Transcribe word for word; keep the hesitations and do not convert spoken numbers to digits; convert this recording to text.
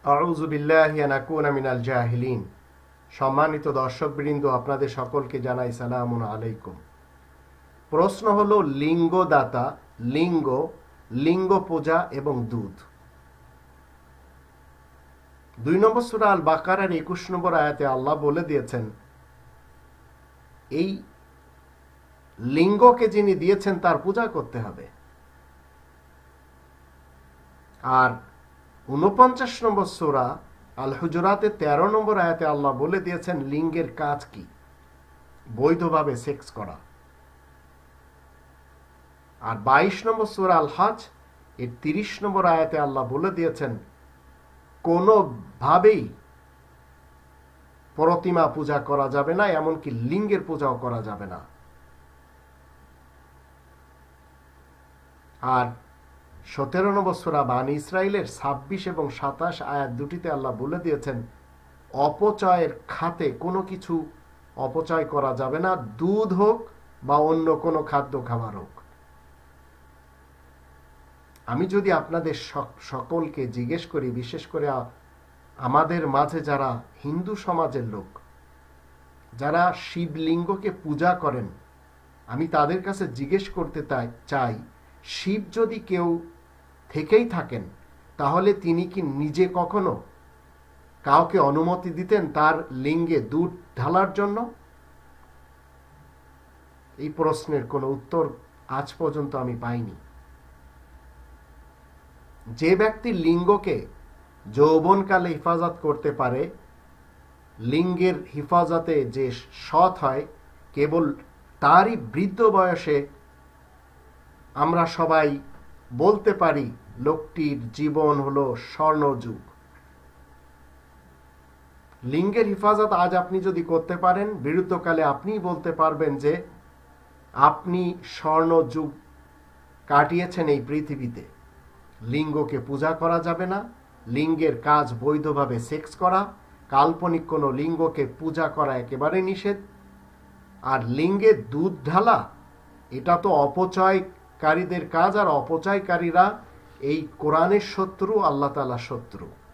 আউযু বিল্লাহি আন আকুনা মিনাল জাহিলিন। সম্মানিত দর্শকবৃন্দ, আপনাদের সকলকে জানাই সালামুন আলাইকুম। প্রশ্ন হলো লিঙ্গদাতা, লিঙ্গ, লিঙ্গ পূজা এবং দুধ। দুই নম্বর সূরা আল বাকারার একুশ নম্বর আয়াতে আল্লাহ বলে দিয়েছেন, এই লিঙ্গকে যিনি দিয়েছেন তার পূজা করতে হবে। আর উনপঞ্চাশ নম্বর সূরা আল হুজুরাতে তেরো নম্বর আয়াতে আল্লাহ বলে দিয়েছেন লিঙ্গের কাজ কি, বৈধভাবে সেক্স করা। আর বাইশ নম্বর সূরা আল হজ এর তিরিশ নম্বর আয়াতে আল্লাহ বলে দিয়েছেন কোনোভাবেই প্রতিমা পূজা করা যাবে না, এমনকি লিঙ্গের পূজাও করা যাবে না। আর সতেরো নম্বর সূরা বানী ইসরাইলের ছাব্বিশ এবং সাতাশ আয়াত দুটিতে আল্লাহ বলে দিয়েছেন অপচয়ের খাতে কোনো কিছু অপচয় করা যাবে না, দুধ হোক বা অন্য কোনো খাদ্য খাবার হোক। আমি যদি আপনাদের সকলকে জিজ্ঞেস করি, বিশেষ করে আমাদের মাঝে যারা হিন্দু সমাজের লোক, যারা শিবলিঙ্গকে পূজা করেন, আমি তাদের কাছে জিজ্ঞেস করতে চাই, শিব যদি কেউ থেকেই থাকেন তাহলে তিনি কি নিজে কখনো কাউকে অনুমতি দিতেন তার লিঙ্গে দুধ ঢালার জন্য? এই প্রশ্নের কোনো উত্তর আজ পর্যন্ত আমি পাইনি। যে ব্যক্তি লিঙ্গকে যৌবনকালে হেফাজত করতে পারে, লিঙ্গের হেফাজতে যে সৎ হয়, কেবল তারই বৃদ্ধ বয়সে আমরা সবাই বলতে পারি লোকটির জীবন হলো স্বর্ণযুগ। লিঙ্গের হেফাজত আজ আপনি যদি করতে পারেন, বিরুদ্ধকালে আপনি বলতে পারবেন যে আপনি স্বর্ণযুগ কাটিয়েছেন এই পৃথিবীতে। লিঙ্গকে পূজা করা যাবে না, লিঙ্গের কাজ বৈধভাবে সেক্স করা, কাল্পনিক কোনো লিঙ্গকে পূজা করা একেবারে নিষেধ। আর লিঙ্গে দুধ ঢালা, এটা তো অপচয়কারীদের কাজ, আর অপচয়কারীরা এই কোরআনের শত্রু, আল্লাহ তাআলার শত্রু।